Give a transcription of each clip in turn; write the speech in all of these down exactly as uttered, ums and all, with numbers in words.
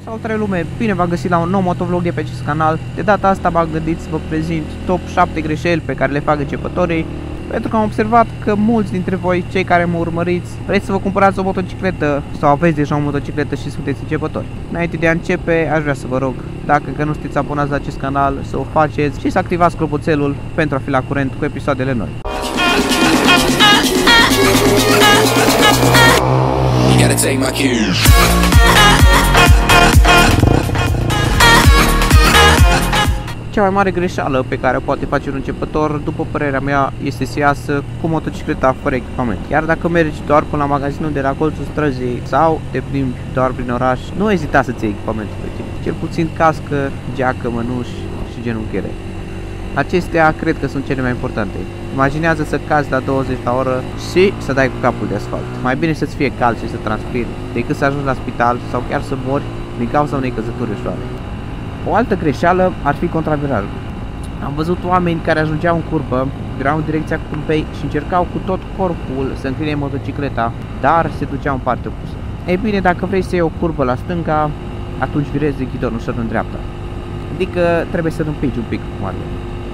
Salutare lume, bine v-am găsit la un nou motovlog de pe acest canal. De data asta m-am gândit să vă prezint top șapte greșeli pe care le fac începătorii, pentru că am observat că mulți dintre voi, cei care mă urmăriți, vreți să vă cumpărați o motocicletă sau aveți deja o motocicletă și sunteți începători. Înainte de a începe, aș vrea să vă rog, dacă că nu sunteți abonați la acest canal, să o faceți și să activați clopoțelul pentru a fi la curent cu episoadele noi. Cea mai mare greșeală pe care o poate face un începător, după părerea mea, este să iasă cu motocicleta fără echipament. Iar dacă mergi doar până la magazinul de la colțul străzii sau te plimbi doar prin oraș, nu ezita să-ți iei echipamentul pe tine. Cel puțin cască, geacă, mănuși și genunchiere. Acestea cred că sunt cele mai importante. Imaginează să cazi la douăzeci la oră și să dai cu capul de asfalt. Mai bine să-ți fie cald și să transpiri decât să ajungi la spital sau chiar să mori din cauza unei căzături ușoare. O altă greșeală ar fi contravirajul. Am văzut oameni care ajungeau în curbă, virau în direcția curbei și încercau cu tot corpul să încline motocicleta, dar se duceau în partea opusă. Ei bine, dacă vrei să iei o curbă la stânga, atunci virezi ghidonul ușor în dreapta. Adică trebuie să împingi un pic cu mare.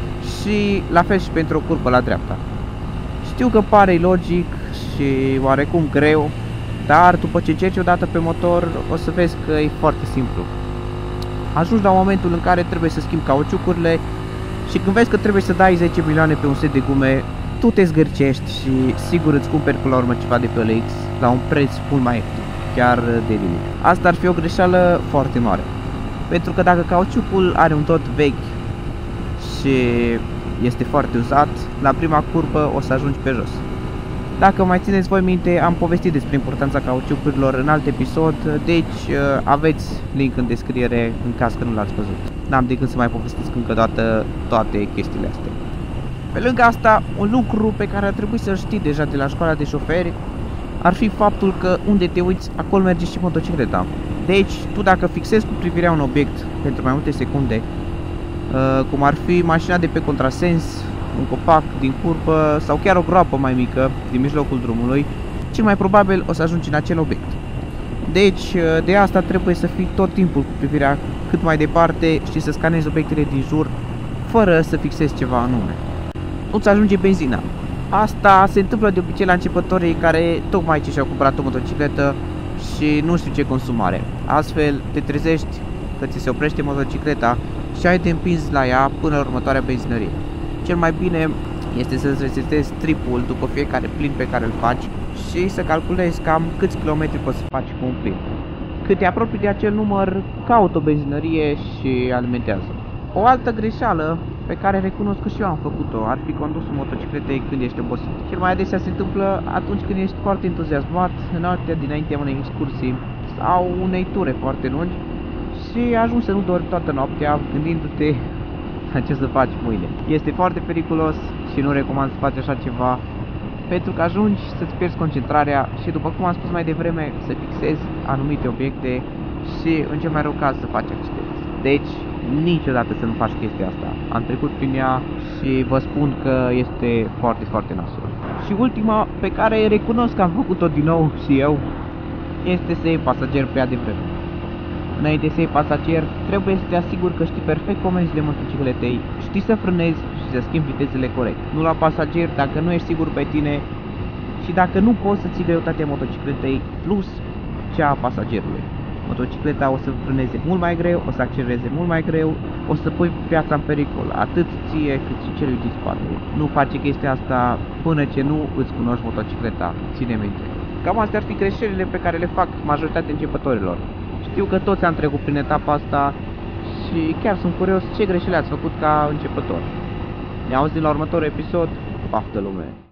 Și la fel și pentru o curbă la dreapta. Știu că pare ilogic și oarecum greu, dar după ce încerci odată pe motor, o să vezi că e foarte simplu. Ajungi la momentul în care trebuie să schimbi cauciucurile și când vezi că trebuie să dai zece milioane pe un set de gume, tu te zgârcești și sigur îți cumperi până la urmă ceva de pe O L X la un preț mult mai ieftin, chiar de limit. Asta ar fi o greșeală foarte mare, pentru că dacă cauciucul are un tot vechi și este foarte uzat, la prima curbă o să ajungi pe jos. Dacă mai țineți voi minte, am povestit despre importanța cauciucurilor în alt episod, deci aveți link în descriere în caz că nu l-ați văzut. N-am de gând să mai povestesc încă o dată toate chestiile astea. Pe lângă asta, un lucru pe care ar trebui să-l știi deja de la școala de șoferi ar fi faptul că unde te uiți, acolo merge și motocicleta. Deci, tu dacă fixezi cu privirea un obiect pentru mai multe secunde, cum ar fi mașina de pe contrasens, un copac din curbă sau chiar o groapă mai mică din mijlocul drumului, cel mai probabil o să ajungi în acel obiect. Deci, de asta trebuie să fii tot timpul cu privirea cât mai departe și să scanezi obiectele din jur, fără să fixezi ceva anume. Nu-ți ajunge benzina. Asta se întâmplă de obicei la începătorii care tocmai ce și-au cumpărat o motocicletă și nu știu ce consum are. Astfel, te trezești că ți se oprește motocicleta și ai de împins la ea până la următoarea benzinărie. Cel mai bine este să-ți resetezi tripul după fiecare plin pe care îl faci și să calculezi cam câți kilometri poți să faci cu un plin. Cât te apropii de acel număr, caută o benzinărie și alimentează. O altă greșeală pe care recunosc că și eu am făcut-o ar fi condusul motocicletei când ești obosit. Cel mai adesea se întâmplă atunci când ești foarte entuziasmat, noaptea dinaintea unei excursii sau unei ture foarte lungi și ajungi să nu dormi toată noaptea gândindu-te ce să faci mâine. Este foarte periculos și nu recomand să faci așa ceva, pentru că ajungi să-ți pierzi concentrarea și, după cum am spus mai devreme, să fixezi anumite obiecte și, în cel mai rău caz, să faci accident. Deci, niciodată să nu faci chestia asta. Am trecut prin ea și vă spun că este foarte, foarte nasol. Și ultima, pe care recunosc că am făcut-o din nou și eu, este să iei pasager prea devreme. Înainte să iei pasager, trebuie să te asiguri că știi perfect comenzile motocicletei, știi să frânezi și să schimbi vitezele corect. Nu la pasager dacă nu ești sigur pe tine și dacă nu poți să ții greutatea motocicletei plus cea a pasagerului. Motocicleta o să frâneze mult mai greu, o să accelereze mult mai greu, o să pui viața în pericol, atât ție cât și celui din spate. Nu face chestia asta până ce nu îți cunoști motocicleta, ține minte. Cam astea ar fi greșelile pe care le fac majoritatea începătorilor. Știu că toți am trecut prin etapa asta și chiar sunt curios ce greșeli ați făcut ca începător. Ne auzim la următorul episod. Paftă lume!